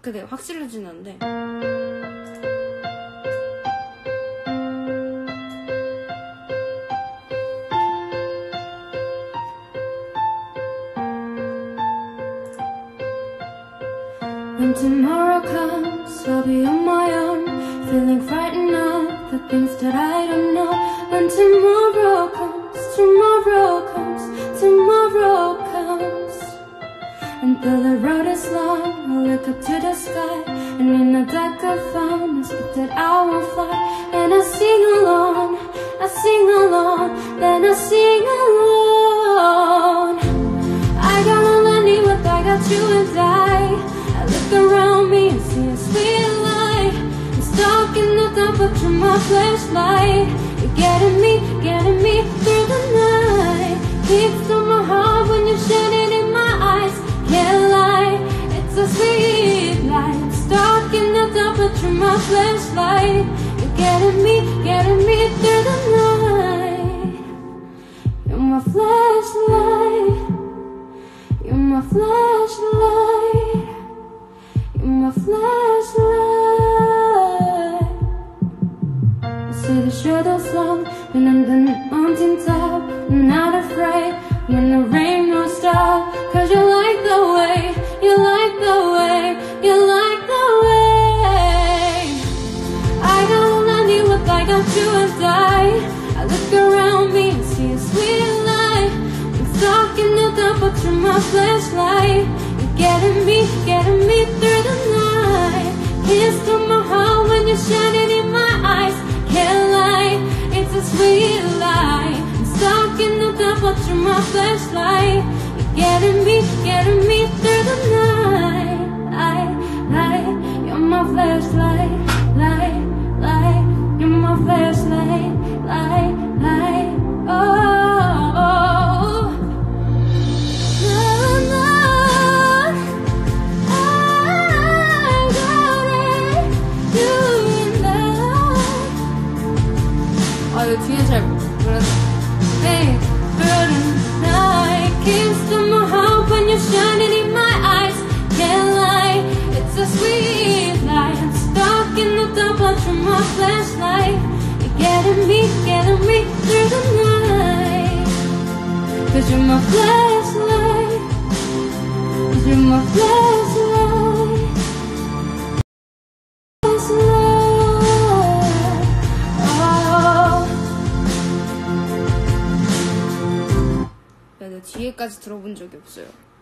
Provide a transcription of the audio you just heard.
근데 확실해지진 않는데. When tomorrow comes, I'll be on my own, feeling frightened of the things that I don't know. When tomorrow comes, tomorrow comes, tomorrow comes, and though the road is long, I'll look up to the sky, and in the dark I found a spot that I will fly. And I sing along, I sing along, then I sing alone. I got all I need, but I got you and I look around me and see a sweet light. I'm stuck in the dark, but you're my flashlight. You're getting me through the night. Keeps to my heart when you shine it in my eyes. Can't lie, it's a sweet light. I'm stuck in the dark, but you're my flashlight. You're getting me through the night. You're my flashlight. You're my flashlight. My flashlight. I see the shadows long when I'm the mountain top. I'm not afraid when the rain won't stop. Cause you like the way, you like the way, you like the way. I got all I need, what I got you and I look around me and see a sweet light. I'm stuck in the dark, but you're my flashlight. Getting me through the night. Kiss to my heart when you're shining in my eyes. Can't lie, it's a sweet light. I'm stuck in the dark, but you're my flashlight. You're getting me through the night. You're my flashlight, light. You're my flashlight, light. Oh. 이거 뒤에 잘 몰랐어. Hey, through the night, kiss to my heart when you're shining in my eyes. Can't lie, it's a sweet light. I'm stuck in the dark, but you're my flashlight. You're getting me through the night. Cause you're my flashlight. Cause you're my flashlight. 뒤에까지 들어본 적이 없어요.